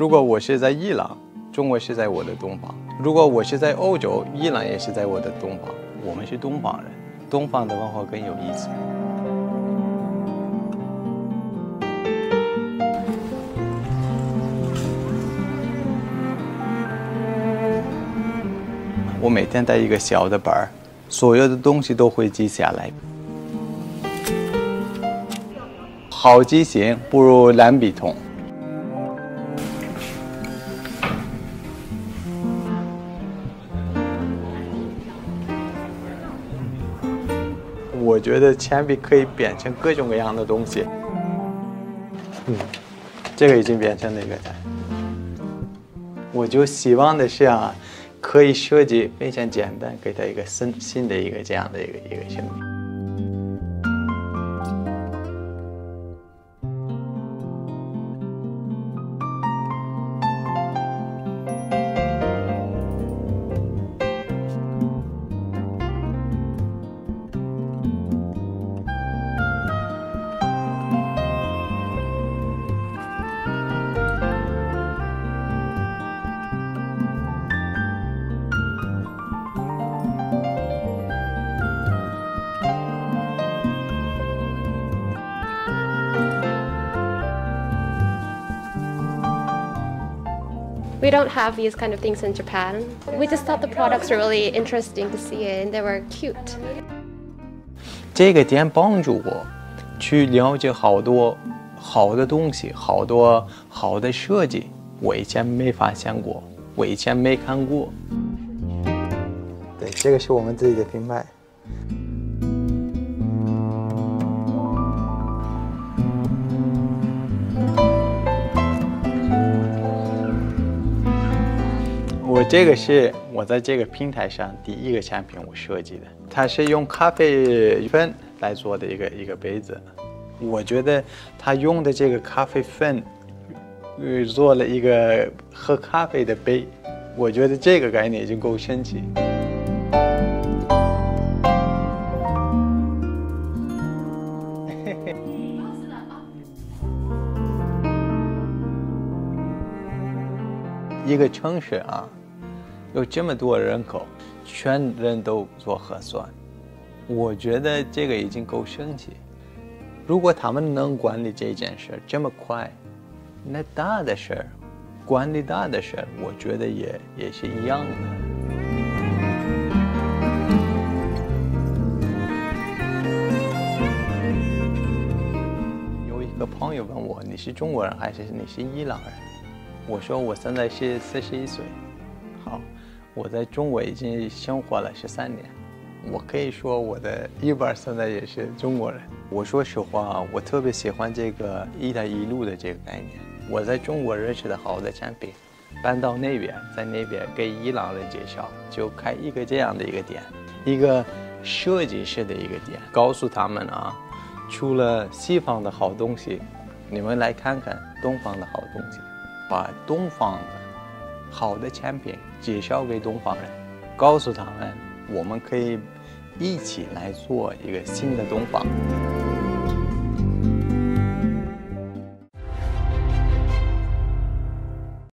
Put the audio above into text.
如果我是在伊朗，中国是在我的东方；如果我是在欧洲，伊朗也是在我的东方。我们是东方人，东方的文化更有意思。我每天带一个小的本儿，所有的东西都会记下来。好记性不如蓝笔筒。我觉得铅笔可以变成各种各样的东西。这个已经变成了一个蛋。我就希望的是啊，可以设计非常简单，给它一个新的一个这样的一个生命。 We don't have these kind of things in Japan. We just thought the products were really interesting to see and they were cute. 这个店帮助我去了解好多好的东西，好多好的设计，我以前没发现过，我以前没看过。对，这个是我们自己的品牌。这个是我在这个平台上第一个产品我设计的，它是用咖啡粉来做的一个杯子。我觉得他用的这个咖啡粉，做了一个喝咖啡的杯，我觉得这个概念已经够神奇。一个城市啊，有这么多人口，全人都做核酸，我觉得这个已经够神奇。如果他们能管理这件事这么快，那大的事儿，管理大的事儿，我觉得也是一样的。有一个朋友问我，你是中国人还是你是伊朗人？我说我现在是41岁。好，我在中国已经生活了13年，我可以说我的一半现在也是中国人。我说实话，我特别喜欢这个“一带一路”的这个概念。我在中国认识的好的产品，搬到那边，在那边给伊朗人介绍，就开一个这样的一个店，一个设计师的一个店，告诉他们啊，除了西方的好东西，你们来看看东方的好东西，把东方的好的产品介绍给东方人，告诉他们我们可以一起来做一个新的东方。